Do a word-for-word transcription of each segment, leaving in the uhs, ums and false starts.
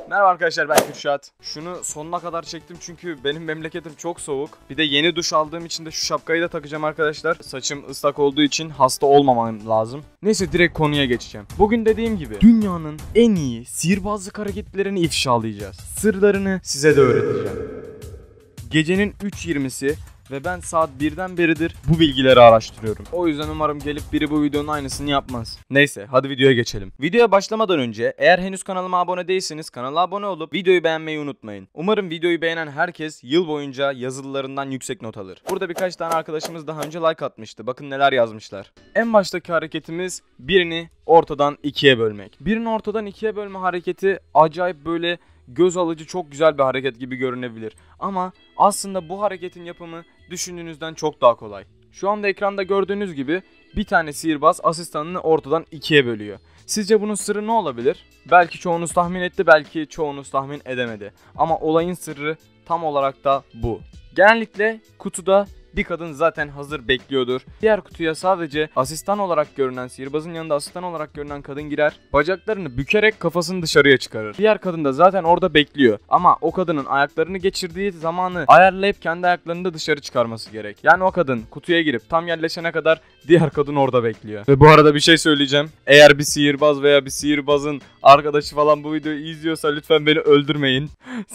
Merhaba arkadaşlar, ben Kürşat. Şunu sonuna kadar çektim çünkü benim memleketim çok soğuk. Bir de yeni duş aldığım için de şu şapkayı da takacağım arkadaşlar. Saçım ıslak olduğu için hasta olmamam lazım. Neyse, direkt konuya geçeceğim. Bugün dediğim gibi dünyanın en iyi sihirbazlık hareketlerini ifşalayacağız. Sırlarını size de öğreteceğim. Gecenin üç yirmisi ve ben saat birden beridir bu bilgileri araştırıyorum. O yüzden umarım gelip biri bu videonun aynısını yapmaz. Neyse, hadi videoya geçelim. Videoya başlamadan önce eğer henüz kanalıma abone değilseniz kanala abone olup videoyu beğenmeyi unutmayın. Umarım videoyu beğenen herkes yıl boyunca yazılılarından yüksek not alır. Burada birkaç tane arkadaşımız daha önce like atmıştı. Bakın neler yazmışlar. En baştaki hareketimiz birini ortadan ikiye bölmek. Birini ortadan ikiye bölme hareketi acayip böyle göz alıcı, çok güzel bir hareket gibi görünebilir. Ama aslında bu hareketin yapımı düşündüğünüzden çok daha kolay. Şu anda ekranda gördüğünüz gibi bir tane sihirbaz asistanını ortadan ikiye bölüyor. Sizce bunun sırrı ne olabilir? Belki çoğunuz tahmin etti, belki çoğunuz tahmin edemedi. Ama olayın sırrı tam olarak da bu. Genellikle kutuda bir kadın zaten hazır bekliyordur. Diğer kutuya sadece asistan olarak görünen, sihirbazın yanında asistan olarak görünen kadın girer. Bacaklarını bükerek kafasını dışarıya çıkarır. Diğer kadın da zaten orada bekliyor. Ama o kadının ayaklarını geçirdiği zamanı ayarlayıp kendi ayaklarını da dışarı çıkarması gerek. Yani o kadın kutuya girip tam yerleşene kadar diğer kadın orada bekliyor. Ve bu arada bir şey söyleyeceğim. Eğer bir sihirbaz veya bir sihirbazın arkadaşı falan bu videoyu izliyorsa lütfen beni öldürmeyin.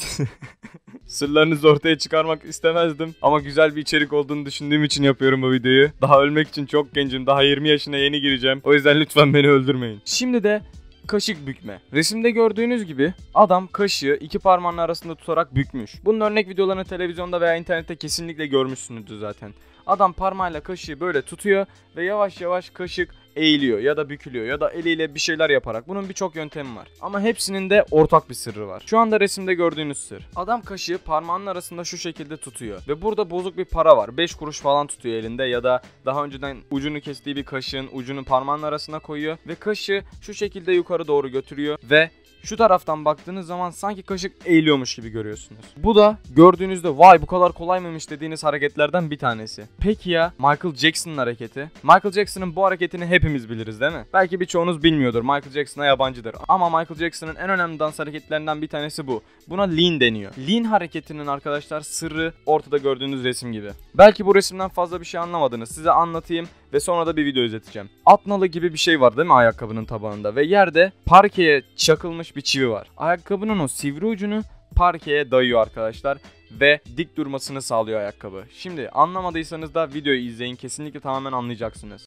Sırlarınızı ortaya çıkarmak istemezdim ama güzel bir içerik olduğunu düşündüğüm için yapıyorum bu videoyu. Daha ölmek için çok gencim. Daha yirmi yaşına yeni gireceğim. O yüzden lütfen beni öldürmeyin. Şimdi de kaşık bükme. Resimde gördüğünüz gibi adam kaşığı iki parmağının arasında tutarak bükmüş. Bunun örnek videolarını televizyonda veya internette kesinlikle görmüşsünüzdür zaten. Adam parmağıyla kaşığı böyle tutuyor ve yavaş yavaş kaşık eğiliyor ya da bükülüyor ya da eliyle bir şeyler yaparak. Bunun birçok yöntemi var. Ama hepsinin de ortak bir sırrı var. Şu anda resimde gördüğünüz sır. Adam kaşığı parmağının arasında şu şekilde tutuyor. Ve burada bozuk bir para var. beş kuruş falan tutuyor elinde ya da daha önceden ucunu kestiği bir kaşığın ucunu parmağının arasına koyuyor. Ve kaşığı şu şekilde yukarı doğru götürüyor ve şu taraftan baktığınız zaman sanki kaşık eğiliyormuş gibi görüyorsunuz. Bu da gördüğünüzde vay bu kadar kolay mıymış dediğiniz hareketlerden bir tanesi. Peki ya Michael Jackson'ın hareketi? Michael Jackson'ın bu hareketini hepimiz biliriz değil mi? Belki birçoğunuz bilmiyordur. Michael Jackson'a yabancıdır. Ama Michael Jackson'ın en önemli dans hareketlerinden bir tanesi bu. Buna lean deniyor. Lean hareketinin arkadaşlar sırrı ortada gördüğünüz resim gibi. Belki bu resimden fazla bir şey anlamadınız. Size anlatayım ve sonra da bir video izleteceğim. At nalı gibi bir şey var değil mi ayakkabının tabanında ve yerde parkeye çakılmış bir çivi var. Ayakkabının o sivri ucunu parkeye dayıyor arkadaşlar ve dik durmasını sağlıyor ayakkabı. Şimdi anlamadıysanız da videoyu izleyin, kesinlikle tamamen anlayacaksınız.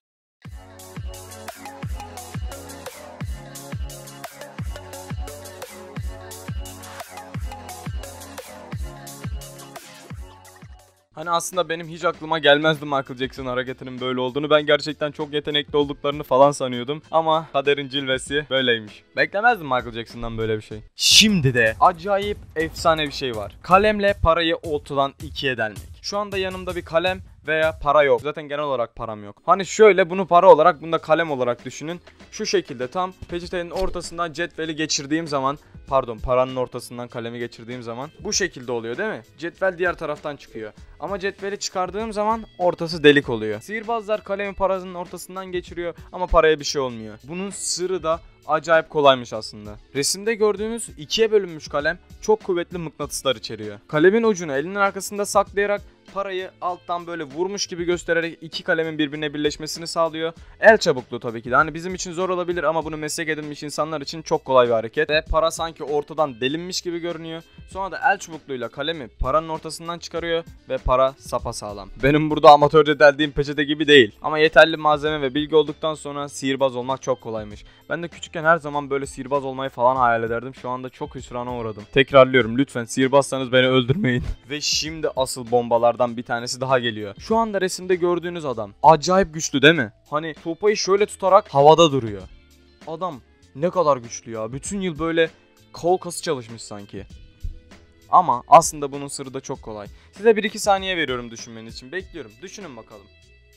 Hani aslında benim hiç aklıma gelmezdi Michael Jackson hareketinin böyle olduğunu. Ben gerçekten çok yetenekli olduklarını falan sanıyordum. Ama kaderin cilvesi böyleymiş. Beklemezdim Michael Jackson'dan böyle bir şey. Şimdi de acayip efsane bir şey var. Kalemle parayı ortadan ikiye delmek. Şu anda yanımda bir kalem veya para yok. Zaten genel olarak param yok. Hani şöyle bunu para olarak, bunu da kalem olarak düşünün. Şu şekilde tam peçetenin ortasından cetveli geçirdiğim zaman, pardon paranın ortasından kalemi geçirdiğim zaman bu şekilde oluyor değil mi? Cetvel diğer taraftan çıkıyor. Ama cetveli çıkardığım zaman ortası delik oluyor. Sihirbazlar kalemi paranın ortasından geçiriyor ama paraya bir şey olmuyor. Bunun sırrı da acayip kolaymış aslında. Resimde gördüğünüz ikiye bölünmüş kalem çok kuvvetli mıknatıslar içeriyor. Kalemin ucunu elinin arkasında saklayarak parayı alttan böyle vurmuş gibi göstererek iki kalemin birbirine birleşmesini sağlıyor. El çabukluğu tabii ki de. Hani bizim için zor olabilir ama bunu meslek edinmiş insanlar için çok kolay bir hareket. Ve para sanki ortadan delinmiş gibi görünüyor. Sonra da el çubukluğuyla kalemi paranın ortasından çıkarıyor ve para sapasağlam. Benim burada amatörce deldiğim peçete gibi değil. Ama yeterli malzeme ve bilgi olduktan sonra sihirbaz olmak çok kolaymış. Ben de küçükken her zaman böyle sihirbaz olmayı falan hayal ederdim. Şu anda çok hüsrana uğradım. Tekrarlıyorum, lütfen sihirbazsanız beni öldürmeyin. Ve şimdi asıl bombalardan bir tanesi daha geliyor. Şu anda resimde gördüğünüz adam acayip güçlü değil mi? Hani sopayı şöyle tutarak havada duruyor. Adam ne kadar güçlü ya. Bütün yıl böyle kol kası çalışmış sanki. Ama aslında bunun sırrı da çok kolay. Size bir iki saniye veriyorum düşünmeniz için. Bekliyorum. Düşünün bakalım.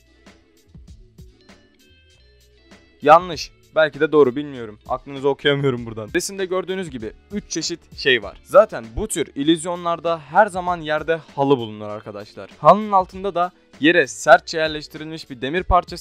Yanlış. Belki de doğru, bilmiyorum. Aklınızı okuyamıyorum buradan. Resimde gördüğünüz gibi üç çeşit şey var. Zaten bu tür illüzyonlarda her zaman yerde halı bulunur arkadaşlar. Halının altında da yere sertçe yerleştirilmiş bir demir parçası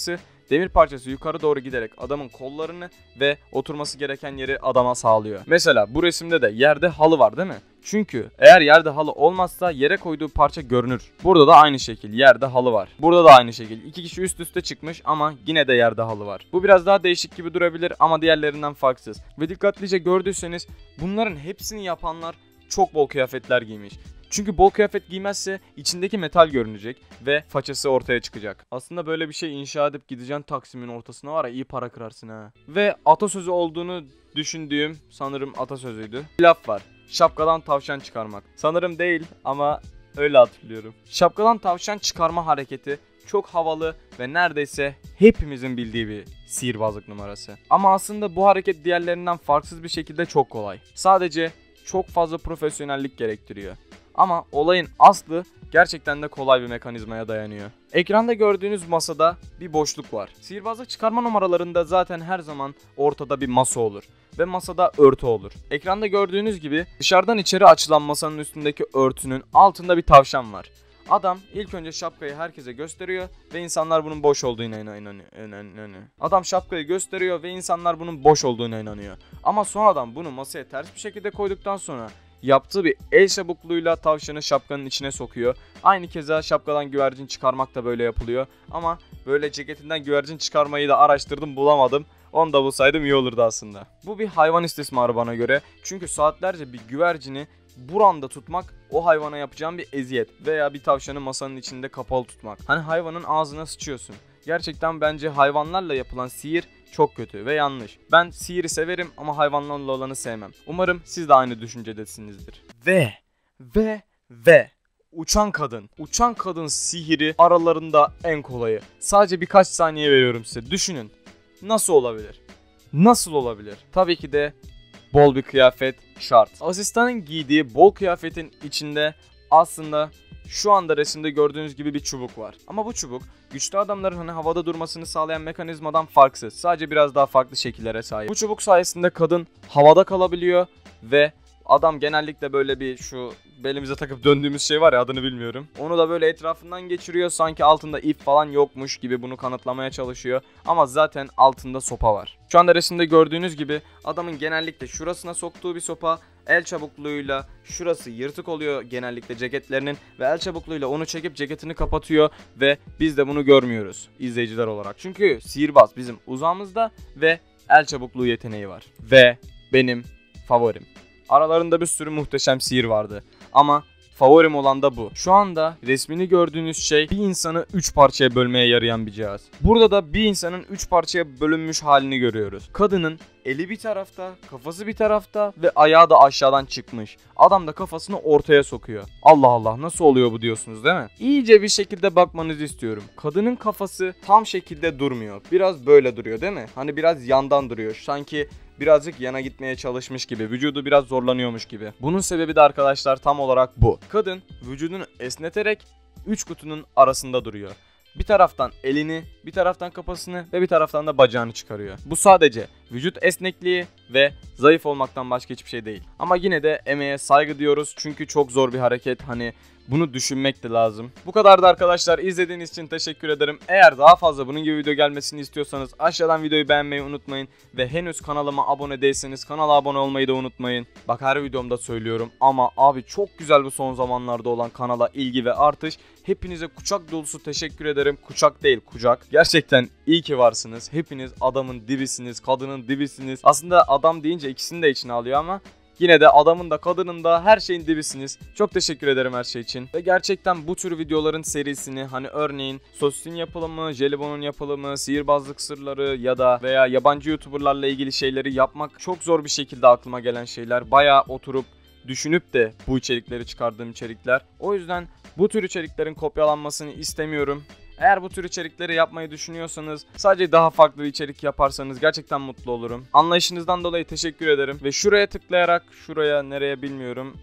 demir parçası yukarı doğru giderek adamın kollarını ve oturması gereken yeri adama sağlıyor. Mesela bu resimde de yerde halı var değil mi? Çünkü eğer yerde halı olmazsa yere koyduğu parça görünür. Burada da aynı şekil yerde halı var. Burada da aynı şekil. İki kişi üst üste çıkmış ama yine de yerde halı var. Bu biraz daha değişik gibi durabilir ama diğerlerinden farksız. Ve dikkatlice gördüyseniz bunların hepsini yapanlar çok bol kıyafetler giymiş. Çünkü bol kıyafet giymezse içindeki metal görünecek ve façası ortaya çıkacak. Aslında böyle bir şey inşa edip gideceksin Taksim'in ortasına var ya, iyi para kırarsın ha. Ve atasözü olduğunu düşündüğüm, sanırım atasözüydü, bir laf var. Şapkadan tavşan çıkarmak. Sanırım değil ama öyle hatırlıyorum. Şapkadan tavşan çıkarma hareketi çok havalı ve neredeyse hepimizin bildiği bir sihirbazlık numarası. Ama aslında bu hareket diğerlerinden farksız bir şekilde çok kolay. Sadece çok fazla profesyonellik gerektiriyor. Ama olayın aslı gerçekten de kolay bir mekanizmaya dayanıyor. Ekranda gördüğünüz masada bir boşluk var. Sihirbazlık çıkarma numaralarında zaten her zaman ortada bir masa olur. Ve masada örtü olur. Ekranda gördüğünüz gibi dışarıdan içeri açılan masanın üstündeki örtünün altında bir tavşan var. Adam ilk önce şapkayı herkese gösteriyor ve insanlar bunun boş olduğuna inanıyor. Adam şapkayı gösteriyor ve insanlar bunun boş olduğuna inanıyor. Ama sonradan bunu masaya ters bir şekilde koyduktan sonra yaptığı bir el çabukluğuyla tavşanı şapkanın içine sokuyor. Aynı keza şapkadan güvercin çıkarmak da böyle yapılıyor. Ama böyle ceketinden güvercin çıkarmayı da araştırdım, bulamadım. Onu da bulsaydım iyi olurdu aslında. Bu bir hayvan istismarı bana göre. Çünkü saatlerce bir güvercini buranda tutmak o hayvana yapacağım bir eziyet. Veya bir tavşanı masanın içinde kapalı tutmak. Hani hayvanın ağzına sıçıyorsun. Gerçekten bence hayvanlarla yapılan sihir çok kötü ve yanlış. Ben sihiri severim ama hayvanlarla olanı sevmem. Umarım siz de aynı düşüncedesinizdir. Ve ve ve uçan kadın. Uçan kadın sihiri aralarında en kolayı. Sadece birkaç saniye veriyorum size. Düşünün. Nasıl olabilir? Nasıl olabilir? Tabii ki de bol bir kıyafet şart. Asistanın giydiği bol kıyafetin içinde aslında şu anda resimde gördüğünüz gibi bir çubuk var. Ama bu çubuk güçlü adamların hani havada durmasını sağlayan mekanizmadan farksız. Sadece biraz daha farklı şekillere sahip. Bu çubuk sayesinde kadın havada kalabiliyor ve adam genellikle böyle bir şu belimize takıp döndüğümüz şey var ya, adını bilmiyorum. Onu da böyle etrafından geçiriyor, sanki altında ip falan yokmuş gibi bunu kanıtlamaya çalışıyor. Ama zaten altında sopa var. Şu anda resimde gördüğünüz gibi adamın genellikle şurasına soktuğu bir sopa, el çabukluğuyla şurası yırtık oluyor genellikle ceketlerinin ve el çabukluğuyla onu çekip ceketini kapatıyor ve biz de bunu görmüyoruz izleyiciler olarak. Çünkü sihirbaz bizim uzağımızda ve el çabukluğu yeteneği var. Ve benim favorim. Aralarında bir sürü muhteşem sihir vardı ama favorim olan da bu. Şu anda resmini gördüğünüz şey bir insanı üç parçaya bölmeye yarayan bir cihaz. Burada da bir insanın üç parçaya bölünmüş halini görüyoruz. Kadının eli bir tarafta, kafası bir tarafta ve ayağı da aşağıdan çıkmış. Adam da kafasını ortaya sokuyor. Allah Allah, nasıl oluyor bu diyorsunuz değil mi? İyice bir şekilde bakmanızı istiyorum. Kadının kafası tam şekilde durmuyor. Biraz böyle duruyor değil mi? Hani biraz yandan duruyor. Sanki birazcık yana gitmeye çalışmış gibi, vücudu biraz zorlanıyormuş gibi. Bunun sebebi de arkadaşlar tam olarak bu. Kadın vücudunu esneterek üç kutunun arasında duruyor. Bir taraftan elini, bir taraftan kafasını ve bir taraftan da bacağını çıkarıyor. Bu sadece vücut esnekliği ve zayıf olmaktan başka hiçbir şey değil. Ama yine de emeğe saygı diyoruz çünkü çok zor bir hareket. Hani bunu düşünmek de lazım. Bu kadardı arkadaşlar. İzlediğiniz için teşekkür ederim. Eğer daha fazla bunun gibi video gelmesini istiyorsanız aşağıdan videoyu beğenmeyi unutmayın. Ve henüz kanalıma abone değilseniz kanala abone olmayı da unutmayın. Bak her videomda söylüyorum ama abi çok güzel bu son zamanlarda olan kanala ilgi ve artış. Hepinize kucak dolusu teşekkür ederim. Kucak değil, kucak. Gerçekten iyi ki varsınız. Hepiniz adamın dibisiniz, kadının dibisiniz. Aslında adam deyince ikisini de içine alıyor ama yine de adamın da kadının da her şeyin dibisiniz. Çok teşekkür ederim her şey için. Ve gerçekten bu tür videoların serisini, hani örneğin Sosis'in yapılımı, Jelibon'un yapılımı, sihirbazlık sırları ya da veya yabancı YouTuber'larla ilgili şeyleri yapmak çok zor bir şekilde aklıma gelen şeyler. Bayağı oturup düşünüp de bu içerikleri çıkardığım içerikler. O yüzden bu tür içeriklerin kopyalanmasını istemiyorum. Eğer bu tür içerikleri yapmayı düşünüyorsanız, sadece daha farklı bir içerik yaparsanız gerçekten mutlu olurum. Anlayışınızdan dolayı teşekkür ederim. Ve şuraya tıklayarak, şuraya nereye bilmiyorum.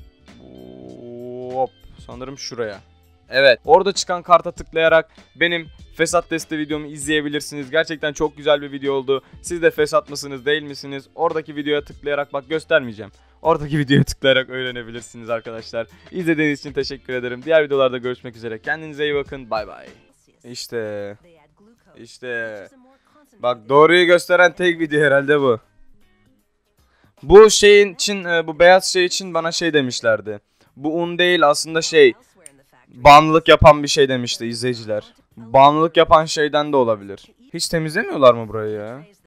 Hop, sanırım şuraya. Evet, orada çıkan karta tıklayarak benim fesat testi videomu izleyebilirsiniz. Gerçekten çok güzel bir video oldu. Siz de fesat mısınız, değil misiniz? Oradaki videoya tıklayarak, bak göstermeyeceğim. Oradaki videoya tıklayarak öğrenebilirsiniz arkadaşlar. İzlediğiniz için teşekkür ederim. Diğer videolarda görüşmek üzere. Kendinize iyi bakın. Bay bay. İşte İşte bak, doğruyu gösteren tek video herhalde bu. Bu şeyin için, e, bu beyaz şey için bana şey demişlerdi. Bu un değil aslında, şey, bağımlılık yapan bir şey demişti izleyiciler. Bağımlılık yapan şeyden de olabilir. Hiç temizlemiyorlar mı burayı ya?